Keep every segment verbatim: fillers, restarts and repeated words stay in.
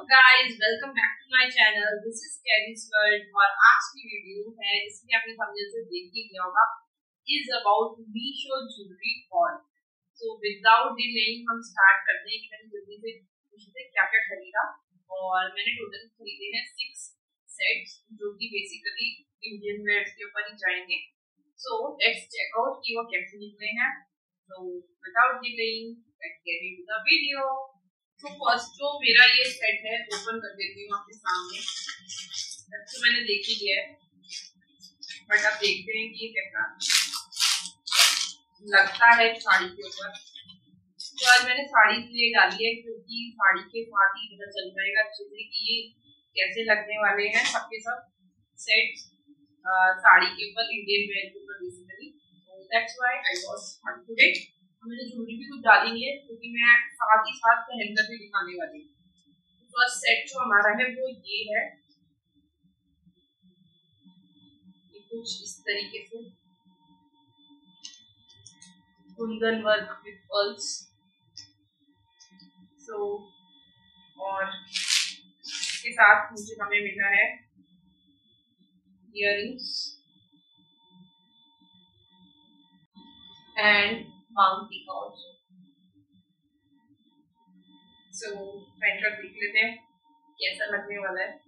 Guys, welcome back to my channel. This is Carrie's world और आज की video है जिसमें आपने थंबनेल से देख ही लिया होगा, is about Meesho jewellery haul. So without delaying हम स्टार्ट करते हैं कि मैंने जल्दी से मीशो से क्या क्या खरीदा। और मैंने टोटल खरीदे हैं सिक्स सेट्स जो कि बेसिकली इंडियन वेयर्स के ऊपर ही जाएंगे। सो लेट्स चेक आउट कि वो कैसे निकले हैं। So without delaying let's get into the video. तो फर्स्ट जो मेरा ये सेट है ओपन कर देती हूँ आपके सामने। तो मैंने देख ही लिया है, बट अब देखते हैं कि ये कैसा लगता है साड़ी के ऊपर। तो आज मैंने साड़ी इसलिए डाली है क्योंकि साड़ी के साथ ही पता चल जाएगा अच्छे से कि ये कैसे लगने वाले हैं सबके सब सेट साड़ी के ऊपर, इंडियन वेयर के ऊपर बेसिकली। तो that's why I was start today. मैंने ज्वेलरी भी कुछ डाली नहीं है क्योंकि मैं साथ ही साथ पहनकर भी दिखाने वाली हूँ। फर्स्ट सेट जो हमारा है वो ये है, ये कुछ इस तरीके से kundan work with pearls. So और इसके साथ मुझे हमें मिला है earrings and maang tikka also. So पहनकर देख लेते हैं कैसा लगने वाला है।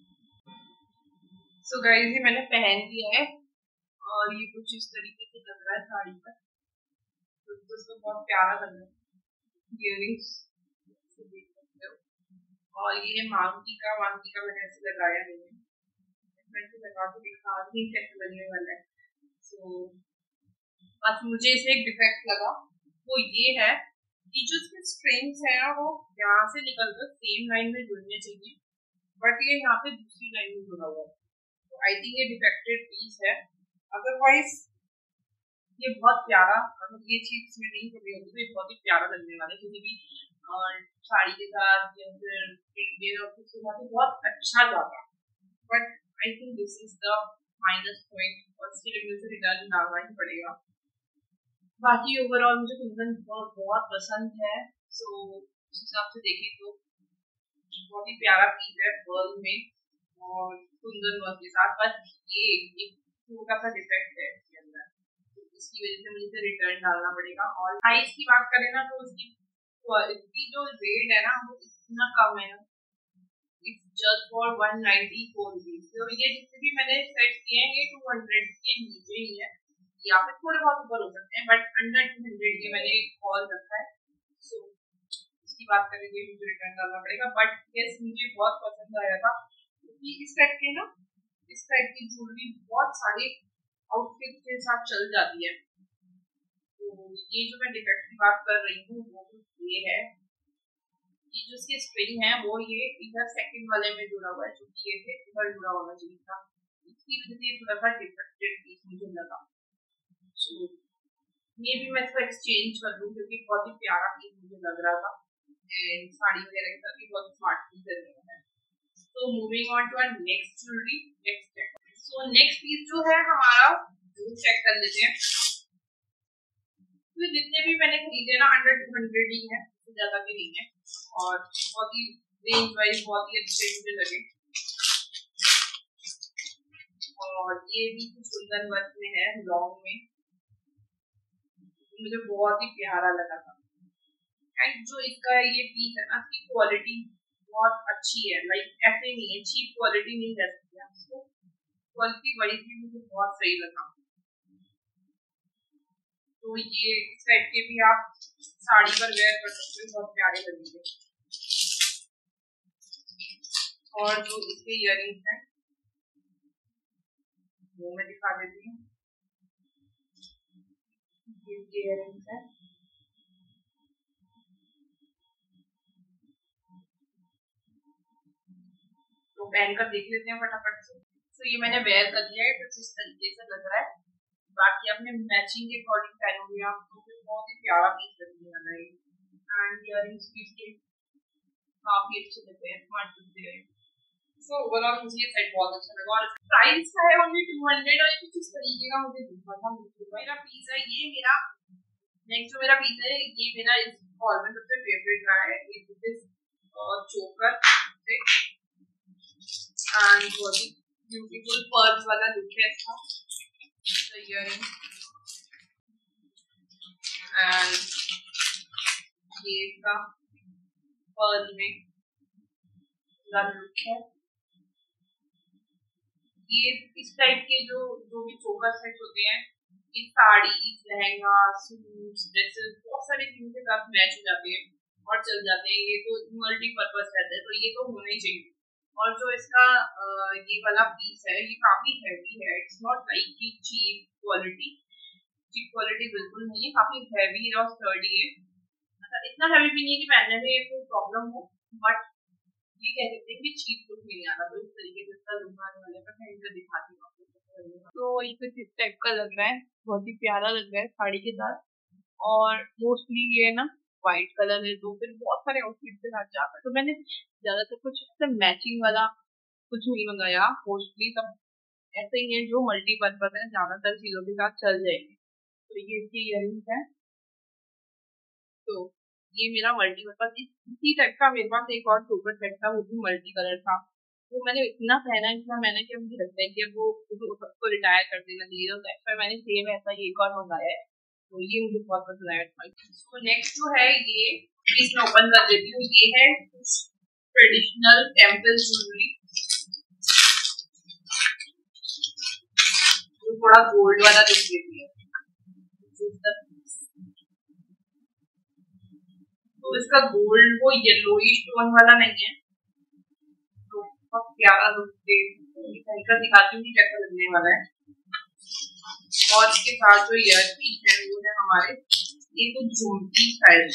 सो so गाइस, ये मैंने पहन लिया है और ये कुछ इस तरीके से लग रहा है साड़ी पर। तो दोस्तों बहुत प्यारा लग रहा है, इयररिंग्स देख सकते हो। और ये मांगटी का मांगटी का मैंने ऐसे लगाया नहीं है, मैं लगा के दिखा नहीं कैसे लगने वाला है। सो so, बस मुझे इसमें एक डिफेक्ट लगा, वो ये है कि जो इसके स्ट्रिंग्स है ना वो यहाँ से निकलकर सेम लाइन में जुड़ने चाहिए, बट ये यहाँ पे दूसरी लाइन में जुड़ा हुआ है। तो आई थिंक ये डिफेक्टेड पीस है। अदरवाइज ये बहुत प्यारा, अगर ये चीज इसमें नहीं कभी होती तो ये बहुत ही प्यारा लगने वाला है किसी भी साड़ी के साथ या फिर इंडियन आउटफिट के साथ बहुत अच्छा जाता। But I think this is the minus point और इसके लिए मुझे रिटर्न डालना ही पड़ेगा। बाकी ओवरऑल मुझे कुंदन बहुत बहुत पसंद है। सो उस हिसाब से देखें तो बहुत ही प्यारा पीस है पर्ल में और कुंदन वर्क के साथ। बस ये एक छोटा सा डिफेक्ट है इसके अंदर, तो इसकी वजह से मुझे रिटर्न डालना पड़ेगा। और प्राइस की बात करें ना तो उसकी क्वालिटी जो रेट है ना वो इतना कम है, it's just for one ninety four rupees. तो ये जितने भी मैंने सेट किए हैं ये टू हंड्रेड के नीचे ही है, या फिर थोड़े बहुत ऊपर हो सकते हैं, बट अंडर टू हंड्रेड के मैंने कॉल रखा है। सो so, इसकी बात करें तो मुझे रिटर्न डालना पड़ेगा। बट यस, मुझे बहुत पसंद आया था क्योंकि इस टाइप के ना इस टाइप की ज्वेलरी बहुत सारे आउटफिट के साथ चल जाती है। तो ये जो मैं डिफेक्ट की बात कर रही हूँ वो ये है कि जो इसके स्ट्रिंग है वो ये इधर सेकंड वाले में जुड़ा हुआ है, जो कि ये थे इधर जुड़ा होना चाहिए था। इसकी वजह से थोड़ा सा डिफेक्टेड पीस मुझे लगा। ये भी मैं इसको एक्सचेंज कर दूं क्योंकि बहुत ही प्यारा पीस मुझे लग रहा था एंड साड़ी वगैरह के साथ भी बहुत स्मार्ट पीस है। तो moving on to our next jewellery, next check. So next piece जो है हमारा वो चेक कर लेते हैं। तो जितने भी मैंने खरीदे ना अंडर टू हंड्रेड ही है, ज्यादा भी नहीं है और बहुत ही रेंज वाइज बहुत ही अच्छे मुझे लगे। और ये भी कुछ कुंदन वर्क में है लॉन्ग में, मुझे बहुत ही प्यारा लगा था। एंड जो इसका ये पीस है ना इसकी क्वालिटी बहुत अच्छी है, लाइक ऐसे नहीं है, चीप क्वालिटी नहीं कह सकते आप इसको, क्वालिटी बड़ी थी, मुझे बहुत सही लगा। तो ये इस टाइप के भी आप साड़ी पर वेयर कर सकते हो, बहुत प्यारे लगेंगे। और जो इसके इयररिंग्स हैं वो मैं दिखा देती हूँ। इयररिंग्स है तो पहनकर देख लेते हैं फटाफट से। तो ये मैंने वेयर कर लिया है, कुछ इस तरीके से लग रहा है। बाकी अपने मैचिंग के अकॉर्डिंग पहनोगे आप तो फिर बहुत ही प्यारा पीस लगने वाला है। एंड इयररिंग्स भी इसके काफी अच्छे लगते हैं, स्मार्ट लगते हैं। सो ओवरऑल मुझे ये सेट बहुत अच्छा लगा और प्राइस का है ओनली टू हंड्रेड और कुछ इस तरीके का मुझे दिखा था। मेरा पीस है ये, मेरा नेक्स्ट जो मेरा पीस है ये मेरा इस हॉल में सबसे फेवरेट रहा है। इट इज चोकर से एंड बहुत ही ब्यूटीफुल पर्ल्स वाला लुक है इसका इयरिंग एंड ये इसका पर्ल में लुक है। ये इस टाइप के जो जो भी चोकर सेट होते हैं ये साड़ी लहंगा सूट ड्रेसेस बहुत सारी चीजों के साथ मैच हो जाते हैं और चल जाते हैं। ये तो मल्टीपर्पज रहते हैं तो ये तो होना ही चाहिए। और जो इसका ये वाला पीस है ये काफी हैवी है। इट्स नॉट लाइक की चीप क्वालिटी चीप क्वालिटी बिल्कुल नहीं है। काफी हैवी और स्टर्डी है। मतलब इतना हैवी भी नहीं है कि पहनने में कोई प्रॉब्लम हो बट ये कह सकते हैं कि चीप लुक नहीं आता। तो इस तरीके से इसका लुक आने वाले पर मैं इनको दिखाती हूँ आपको। तो ये कुछ इस टाइप का लग रहा है बहुत ही प्यारा लग रहा है साड़ी के साथ और मोस्टली ये ना व्हाइट कलर है तो फिर बहुत सारे आउटफिट के साथ जाता है। तो मैंने ज्यादातर कुछ मैचिंग वाला कुछ नहीं मंगाया। मोस्टली सब ऐसे ही है जो मल्टीपर्पज है ज्यादातर चीजों के साथ चल जाएंगे। तो ये इसकी इयरिंग्स है। तो ये मेरा मल्टीपर्पज इसी टाइप का मेरे पास एक और सुपर सेट था वो भी मल्टी कलर था। वो मैंने इतना पहना इतना मैंने कि मुझे लगता है कि वो सबको रिटायर कर देना चाहिए। तो दैट्स व्हाई मैंने सेम ऐसा ही एक और मंगाया है। तो ये मुझे बहुत पसंद आया। तो नेक्स्ट जो है ये प्लीज मैं ओपन कर देती हूँ। ये है ट्रेडिशनल टेम्पल ज्वेलरी जो थोड़ा गोल्ड वाला लुक देती है। तो इसका गोल्ड वो येलोइश टोन वाला नहीं है तो बहुत प्यारा लुक देकर दिखाती हूँ कैसा लगने वाला है। और इसके साथ जो ईयर पीस है वो है हमारे ये तो झुमकी स्टाइल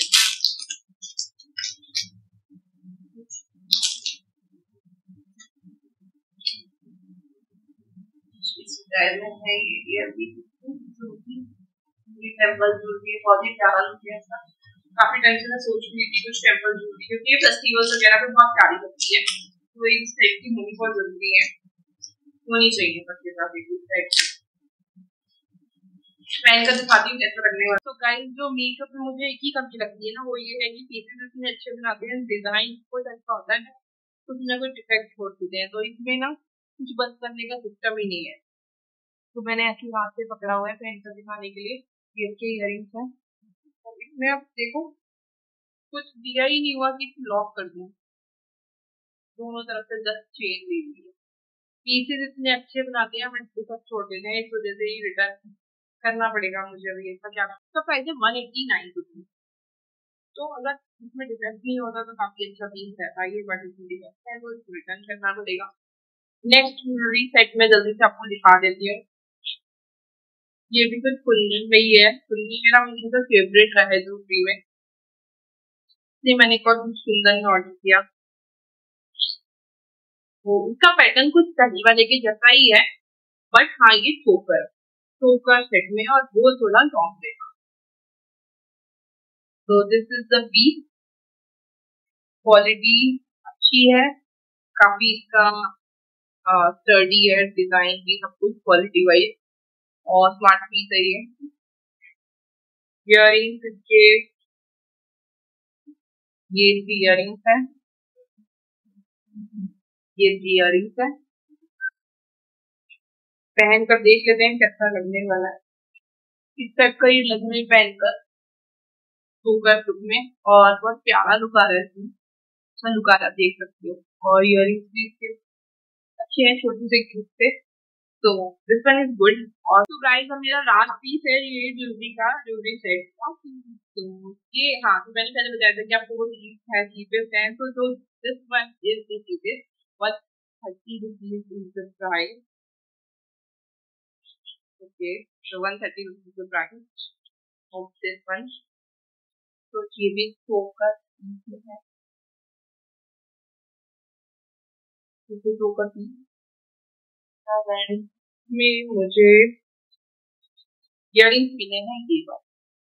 स्टाइल में है ये ईयर पीस झुमकी टेम्पल ज्वेलरी बहुत ही प्यारा लुक है इसका। काफी टाइम से मैं सोच रही थी कुछ टेम्पल ज्वेलरी क्योंकि ये फेस्टिवल्स वगैरह पे बहुत प्यारी लगती है। तो इस टाइप की होनी बहुत जरूरी है होनी चाहिए सबके साथ एक टाइप की। पहन कर दिखाती हूँ कैसा लगने वाला। तो गाइस जो मेकअप में मुझे एक ही कमी लगती है ना वो ये है कि फेसेस इतने अच्छे बनाते हैं डिजाइन कुछ ऐसा होता है कुछ ना कुछ डिफेक्ट छोड़ देते हैं। तो इसमें ना कुछ बंद करने का सिस्टम ही नहीं है। तो मैंने ऐसी हाथ से पकड़ा हुआ है पहन कर दिखाने के लिए। ये के इयरिंग्स है। इसमें आप देखो कुछ दिया ही नहीं हुआ कि लॉक कर दूं। दोनों तरफ से जस्ट चेन दे दी है। पीसेस इतने अच्छे बनाते हैं बट सब छोड़ देते हैं। इस वजह से ही रिटर्न करना पड़ेगा मुझे अभी। ऐसा क्या इसका प्राइस है वन एटी नाइन रुपीज। तो अगर इसमें डिफरेंस नहीं होता तो काफी अच्छा पीस रहता है। ये बट इसमें डिफरेंस है तो इसको रिटर्न करना पड़ेगा। नेक्स्ट ज्वेलरी सेट में जल्दी से आपको दिखा देती हूँ। ये भी कुछ कुंदन में ही है। कुंदन मेरा मुझे फेवरेट रहा है ज्वेलरी में इसलिए मैंने एक और कुंदन में ऑर्डर किया। वो उसका पैटर्न कुछ सही वाले के जैसा ही है बट हाँ ये चोकर चोकर सेट में और वो थोड़ा लॉन्ग रहेगा। तो this is the piece. Quality अच्छी है काफी इसका स्टर्डी है डिजाइन भी सब कुछ क्वालिटी वाइज और स्मार्ट पीस है ये। इयरिंग्स इसके ये इयरिंग्स है ये इयरिंग्स है। पहन कर देख लेते हैं कैसा लगने वाला है। इस टाइप का ये लगना है पहनकर चोकर लुक में और बहुत प्यारा लुक आ रहा है इसमें। अच्छा लुक आ रहा देख सकते हो। और इयरिंग्स भी इसके अच्छे हैं छोटे से क्यूट से। तो दिस वन इज गुड। और तो गाइस अब मेरा लास्ट पीस है ये ज्वेलरी का ज्वेलरी सेट का। तो ये हाँ तो मैंने पहले बताया था कि आपको वो है चीपेस्ट है। तो जो this one is the cheapest one thirty rupees is the price. Okay so one thirty rupees the price of this one. तो ये भी चोकर पीस है। ये चोकर पीस में मुझे इयरिंग्स मिले हैं ये बात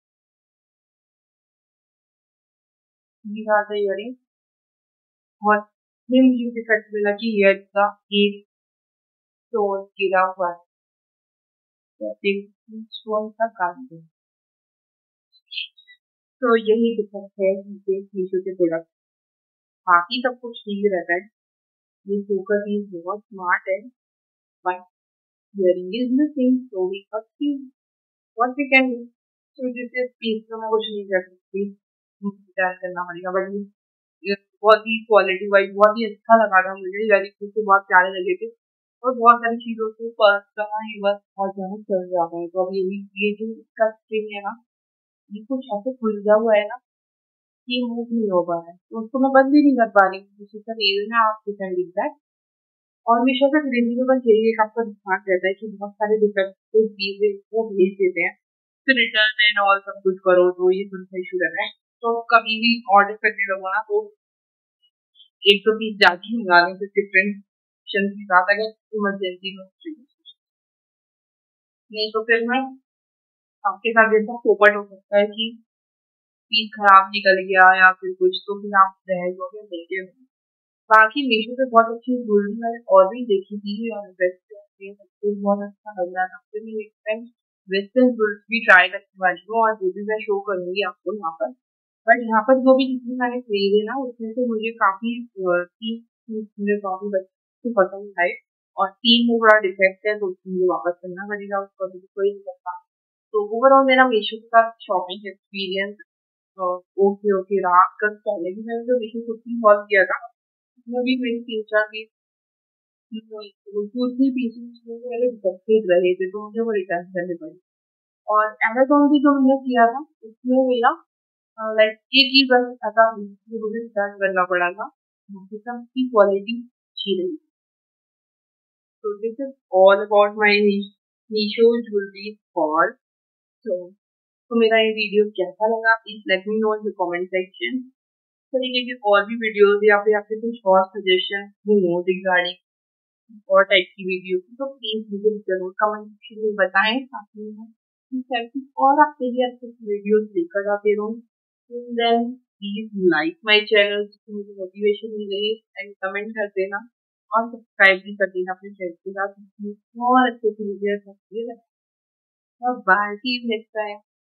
ये रहा था इयरिंग और मुझे डिफेक्ट मिला कि ईयर का एक स्टोन गिरा हुआ है स्टोन का काट। तो यही डिफेक्ट है मीशो के प्रोडक्ट। बाकी सब कुछ ठीक रहता है। ये फोकस इज बहुत स्मार्ट है, but hearing is missing, so we have to what we can do. तो जिससे पीस तो मैं कुछ नहीं कर सकती, मुझे करना पड़ेगा। बट ये बहुत ही क्वालिटी वाइज बहुत ही अच्छा लगा था मुझे, यारी से बहुत प्यारे लगे थे और बहुत सारी चीजों से कहाँ ये बस बहुत ज्यादा चल जाता है। तो अब ये भी ये जो इसका स्ट्रिंग है ना, ये कुछ ऐसे खुलजा हुआ है ना कि मूव नहीं हो पा रहा है, तो उसको मैं बंद भी नहीं कर पा रही हूँ। जिसका रीजन है आप कैन डू दैट। और हमेशा से खरीदने में बस यही एक आपका ध्यान रहता है कि बहुत सारे डिफेक्टिव चीजें वो भेज देते हैं, फिर रिटर्न एंड ऑल सब कुछ करो तो ये थोड़ा सा इशू रहता है। तो कभी भी ऑर्डर करने लगो ना, तो एक तो पीस जाती मंगा लें फिर डिफरेंट ऑप्शन के साथ, अगर इमरजेंसी में नहीं तो फिर मैं आपके साथ जैसा पोपट हो सकता है कि पीस खराब निकल गया या फिर कुछ, तो फिर आप रह जाओगे लेके। बाकी मीशो पे बहुत अच्छी ज्वेलरी मैंने और भी देखी थी और वेस्टर्न बहुत अच्छा लग रहा था, फिर मैं नेक्स्ट टाइम वेस्टर्न ज्वेलरी भी ट्राई करने वाली हूँ और वो भी मैं शो करूंगी आपको यहाँ पर। बट यहाँ पर जो भी जितनी मैंने खरीदे ना, उसमें से मुझे काफी तीन मुझे काफी अच्छी पसंद आए और तीन में बड़ा डिफेक्ट है, तो उसको मुझे वापस करना पड़ेगा, उसको अभी कोई नहीं करता। तो ओवरऑल मेरा मीशो के साथ शॉपिंग एक्सपीरियंस ओके ओके रहा। कल पहले भी मैंने जो मीशो कुर्ती हॉल किया था, उसमें भी मेरी तीन चार पीस कुर्ती पीसेस मेरे डिफेक्टेड रहे थे, तो मुझे वो रिटर्न करने पड़े। और अमेजोन भी जो मैंने किया था उसमें मेरा लाइक एक ही बस ऐसा मुझे रिटर्न करना पड़ा था, बाकी सब की क्वालिटी अच्छी रही। So this is all about my Meesho jewelry haul. So तो मेरा ये वीडियो कैसा लगा please let me know in the comment section. तरीके के और भी वीडियोस या फिर आपके कुछ और सजेशन हो रिगार्डिंग और टाइप की वीडियो तो प्लीज मुझे जरूर कमेंट सेक्शन में बताएं, ताकि मैं और आपके लिए अच्छे वीडियोस लेकर आते रहूं। Then please like my channel, मुझे मोटिवेशन मिले, एंड कमेंट कर देना और सब्सक्राइब भी कर देना अपने फ्रेंड्स के साथ और अच्छे से वीडियो सकती है। Bye, see you next time.